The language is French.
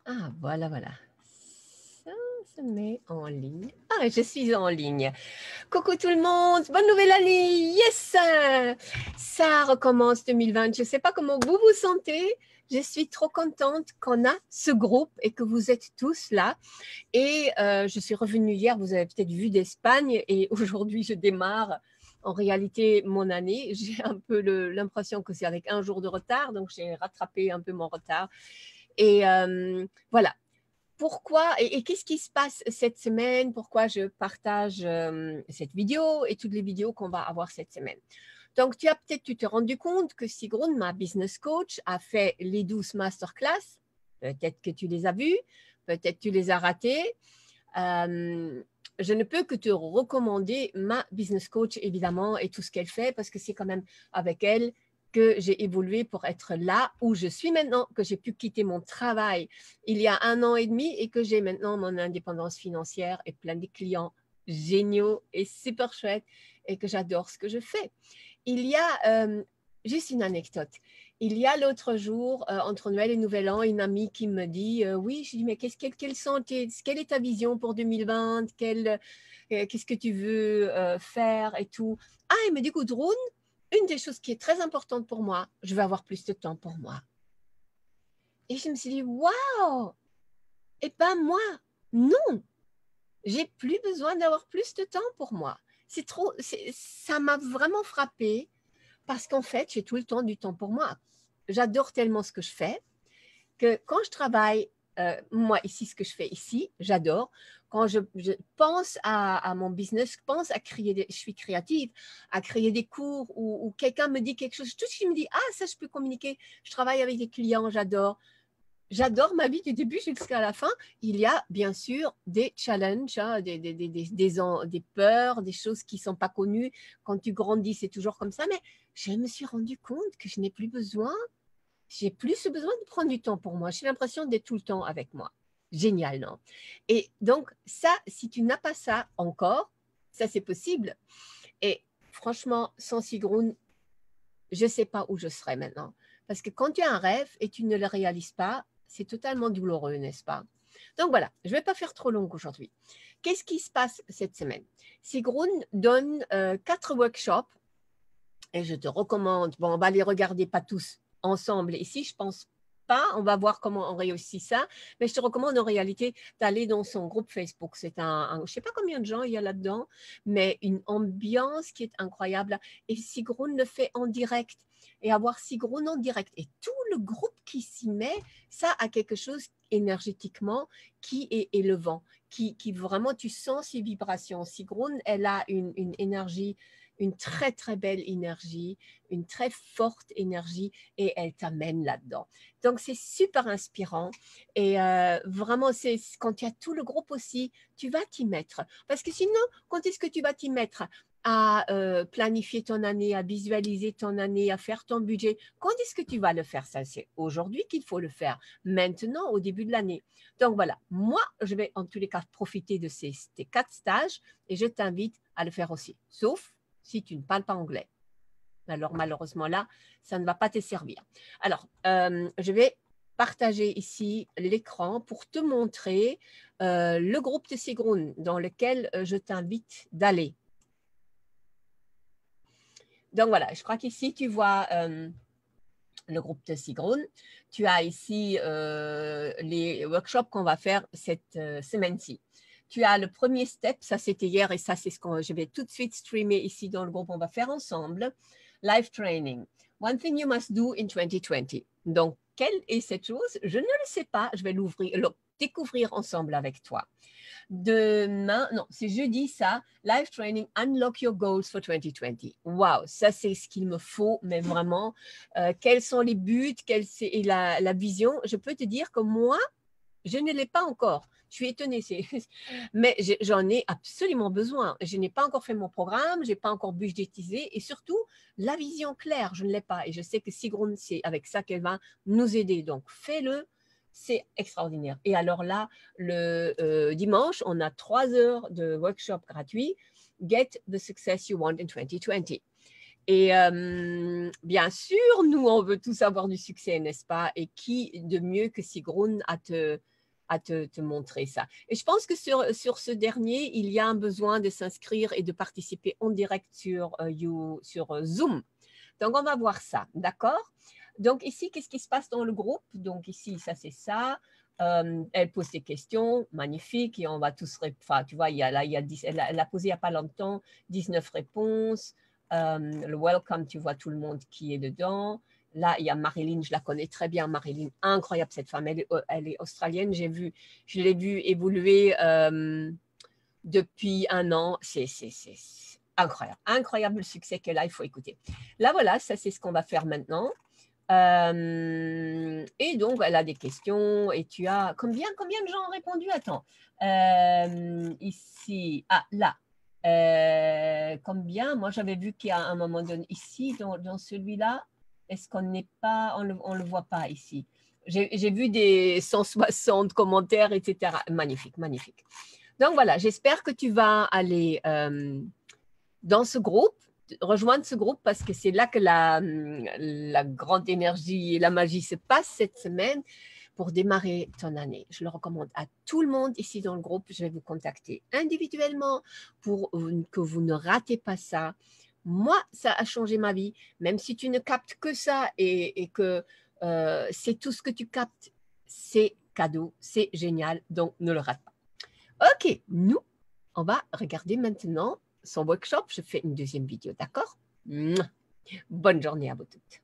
Ah, voilà, voilà. Ça se met en ligne. Ah, je suis en ligne. Coucou tout le monde, bonne nouvelle année. Yes! Ça recommence 2020. Je ne sais pas comment vous vous sentez. Je suis trop contente qu'on a ce groupe et que vous êtes tous là. Et je suis revenue hier, vous avez peut-être vu d'Espagne, et aujourd'hui je démarre en réalité mon année. J'ai un peu l'impression que c'est avec un jour de retard, donc j'ai rattrapé un peu mon retard. Et voilà. Pourquoi et qu'est-ce qui se passe cette semaine? Pourquoi je partage cette vidéo et toutes les vidéos qu'on va avoir cette semaine? Donc, tu t'es rendu compte que Sigrun, ma business coach, a fait les 12 masterclass. Peut-être que tu les as vues, peut-être que tu les as ratées. Je ne peux que te recommander ma business coach, évidemment, et tout ce qu'elle fait, parce que c'est quand même avec elle que j'ai évolué pour être là où je suis maintenant, que j'ai pu quitter mon travail il y a 1 an et demi et que j'ai maintenant mon indépendance financière et plein de clients géniaux et super chouettes et que j'adore ce que je fais. Il y a juste une anecdote. Il y a l'autre jour, entre Noël et Nouvel An, une amie qui me dit oui, je dis, mais quelle est ta vision pour 2020? Qu'est-ce que tu veux faire et tout? Ah, elle me dit, Gudrun, une des choses qui est très importante pour moi, je veux avoir plus de temps pour moi. Et je me suis dit, waouh! Et pas moi, non, j'ai plus besoin d'avoir plus de temps pour moi. C'est trop, ça m'a vraiment frappée parce qu'en fait, j'ai tout le temps du temps pour moi. J'adore tellement ce que je fais que quand je travaille, moi ici, ce que je fais ici, j'adore. Quand je pense à mon business, je pense à créer je suis créative, à créer des cours ou quelqu'un me dit quelque chose, tout de suite je me dis, ah, ça je peux communiquer, je travaille avec des clients, j'adore. J'adore ma vie du début jusqu'à la fin. Il y a bien sûr des challenges, hein, des peurs, des choses qui ne sont pas connues. Quand tu grandis, c'est toujours comme ça. Mais je me suis rendu compte que je n'ai plus besoin, j'ai plus ce besoin de prendre du temps pour moi. J'ai l'impression d'être tout le temps avec moi. Génial, non? Et donc, ça, si tu n'as pas ça encore, ça c'est possible. Et franchement, sans Sigrun, je ne sais pas où je serais maintenant. Parce que quand tu as un rêve et tu ne le réalises pas, c'est totalement douloureux, n'est-ce pas? Donc voilà, je ne vais pas faire trop long aujourd'hui. Qu'est-ce qui se passe cette semaine? Sigrun donne 4 workshops et je te recommande, bon, on va les regarder pas tous ensemble ici, je pense pas, on va voir comment on réussit ça, mais je te recommande en réalité d'aller dans son groupe Facebook. C'est je ne sais pas combien de gens il y a là-dedans, mais une ambiance qui est incroyable. Et Sigrun le fait en direct. Et avoir Sigrun en direct et tout le groupe qui s'y met, ça a quelque chose énergétiquement qui est élevant, qui vraiment, tu sens ses vibrations. Sigrun, elle a une énergie, une très, très belle énergie, une très forte énergie et elle t'amène là-dedans. Donc, c'est super inspirant et vraiment, c'est quand tu as tout le groupe aussi, tu vas t'y mettre. Parce que sinon, quand est-ce que tu vas t'y mettre à planifier ton année, à visualiser ton année, à faire ton budget? Quand est-ce que tu vas le faire? Ça, c'est aujourd'hui qu'il faut le faire, maintenant, au début de l'année. Donc voilà, moi, je vais en tous les cas profiter de ces 4 stages et je t'invite à le faire aussi. Sauf si tu ne parles pas anglais. Alors malheureusement là, ça ne va pas te servir. Alors, je vais partager ici l'écran pour te montrer le groupe de Sigrun dans lequel je t'invite d'aller. Donc voilà, je crois qu'ici tu vois le groupe de Sigrun. Tu as ici les workshops qu'on va faire cette semaine-ci. Tu as le premier step, ça c'était hier et ça c'est ce que je vais tout de suite streamer ici dans le groupe, on va faire ensemble. Live training. One thing you must do in 2020. Donc, quelle est cette chose? Je ne le sais pas, je vais découvrir ensemble avec toi. Demain, non, c'est jeudi ça, live training, unlock your goals for 2020. Wow, ça c'est ce qu'il me faut, mais vraiment, quels sont les buts, quelle est la vision? Je peux te dire que moi, je ne l'ai pas encore. Je suis étonnée, mais j'en ai absolument besoin. Je n'ai pas encore fait mon programme, je n'ai pas encore budgétisé et surtout, la vision claire, je ne l'ai pas. Et je sais que Sigrun, c'est avec ça qu'elle va nous aider. Donc, fais-le, c'est extraordinaire. Et alors là, le dimanche, on a 3 heures de workshop gratuit. Get the success you want in 2020. Et bien sûr, nous, on veut tous avoir du succès, n'est-ce pas? Et qui de mieux que Sigrun à te montrer ça. Et je pense que sur ce dernier, il y a un besoin de s'inscrire et de participer en direct sur Zoom. Donc, on va voir ça, d'accord? Donc, ici, qu'est-ce qui se passe dans le groupe? Donc, ici, ça, c'est ça. Elle pose des questions, magnifique, et on va tous répondre. Enfin, tu vois, il y a 10, elle a posé il n'y a pas longtemps 19 réponses. Le welcome, tu vois tout le monde qui est dedans. Là, il y a Marilyn, je la connais très bien. Marilyn, incroyable cette femme. Elle est australienne. Je l'ai vue évoluer depuis un an. C'est incroyable. Incroyable le succès qu'elle a. Il faut écouter. Là, voilà, ça, c'est ce qu'on va faire maintenant. Et donc, elle a des questions. Et tu as combien de gens ont répondu? Attends. Ici. Ah, là. Combien? Moi, j'avais vu qu'il y a un moment donné ici, dans celui-là. Est-ce qu'on n'est pas, on le voit pas ici? J'ai vu des 160 commentaires, etc. Magnifique, magnifique. Donc voilà, j'espère que tu vas aller dans ce groupe, rejoindre ce groupe parce que c'est là que la grande énergie et la magie se passe cette semaine pour démarrer ton année. Je le recommande à tout le monde ici dans le groupe. Je vais vous contacter individuellement pour que vous ne ratez pas ça. Moi, ça a changé ma vie. Même si tu ne captes que ça et que c'est tout ce que tu captes, c'est cadeau, c'est génial, donc ne le rate pas. Ok, nous, on va regarder maintenant son workshop. Je fais une deuxième vidéo, d'accord? Bonne journée à vous toutes.